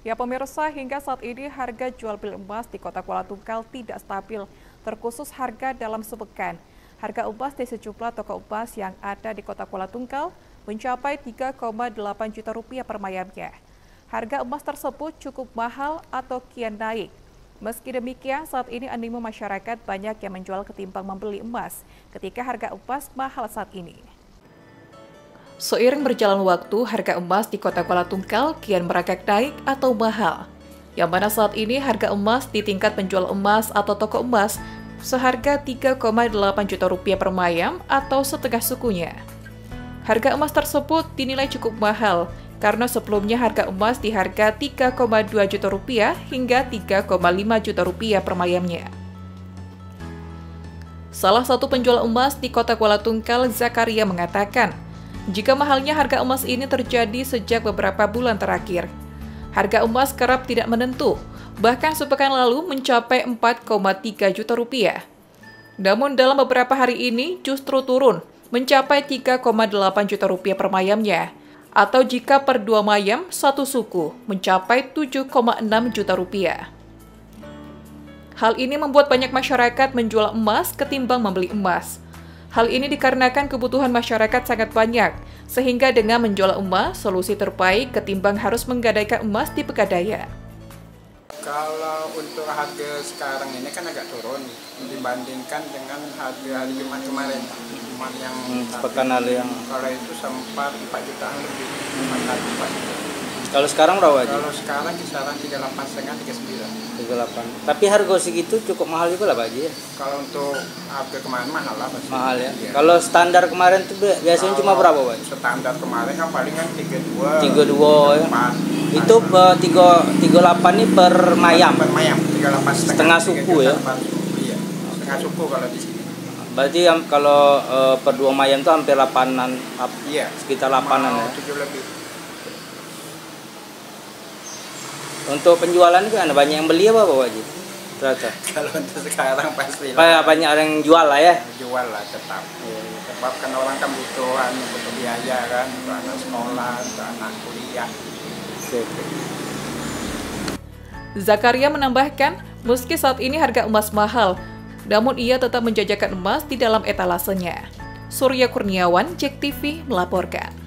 Ya pemirsa, hingga saat ini harga jual beli emas di Kota Kuala Tungkal tidak stabil, terkhusus harga dalam sepekan. Harga emas di sejumlah toko emas yang ada di Kota Kuala Tungkal mencapai 3,8 juta rupiah per mayamnya. Harga emas tersebut cukup mahal atau kian naik. Meski demikian, saat ini animo masyarakat banyak yang menjual ketimbang membeli emas ketika harga emas mahal saat ini. Seiring berjalan waktu, harga emas di Kota Kuala Tungkal kian merangkak naik atau mahal. Yang mana saat ini harga emas di tingkat penjual emas atau toko emas seharga 3,8 juta rupiah per mayam atau setengah sukunya. Harga emas tersebut dinilai cukup mahal karena sebelumnya harga emas di harga 3,2 juta rupiah hingga 3,5 juta rupiah per mayamnya. Salah satu penjual emas di Kota Kuala Tungkal, Zakaria, mengatakan, jika mahalnya harga emas ini terjadi sejak beberapa bulan terakhir. Harga emas kerap tidak menentu, bahkan sepekan lalu mencapai 4,3 juta rupiah. Namun dalam beberapa hari ini justru turun, mencapai 3,8 juta rupiah per mayamnya. Atau jika per 2 mayam, satu suku, mencapai 7,6 juta rupiah. Hal ini membuat banyak masyarakat menjual emas ketimbang membeli emas. Hal ini dikarenakan kebutuhan masyarakat sangat banyak, sehingga dengan menjual emas, solusi terbaik ketimbang harus menggadaikan emas di Pegadaian. Kalau untuk harga sekarang ini kan agak turun dibandingkan dengan harga hari Jumat kemarin. Jumat yang pekan lalu yang kalau itu sempat 4 jutaan lebih. 4 juta. Kalau sekarang berapa aja? Kalau sekarang kisaran 38,5 39. 38. Tapi harga segitu cukup mahal juga lah Pak Haji ya? Kalau untuk harga kemarin mahal lah pasti. Mahal ya? Iya. Kalau standar kemarin tuh biasanya cuma berapa Pak? Standar kemarin kan palingan 32. 32 ya? Itu 38 ini per mayam? Per mayam, 38 setengah suku ya? Iya, setengah suku kalau di sini. Berarti kalau per 2 mayam itu hampir 8-an, iya, sekitar 8-an ya? 7 lebih. Untuk penjualan itu ada banyak yang beli apa Pak Haji? Ternyata. Kalau untuk sekarang pasti banyak orang yang jual lah ya? Jual lah tetap. Sebab kan orang kan butuhan untuk biaya kan, untuk anak sekolah, untuk anak kuliah. Zakaria menambahkan, meski saat ini harga emas mahal, namun ia tetap menjajakan emas di dalam etalasenya. Surya Kurniawan, JEK TV melaporkan.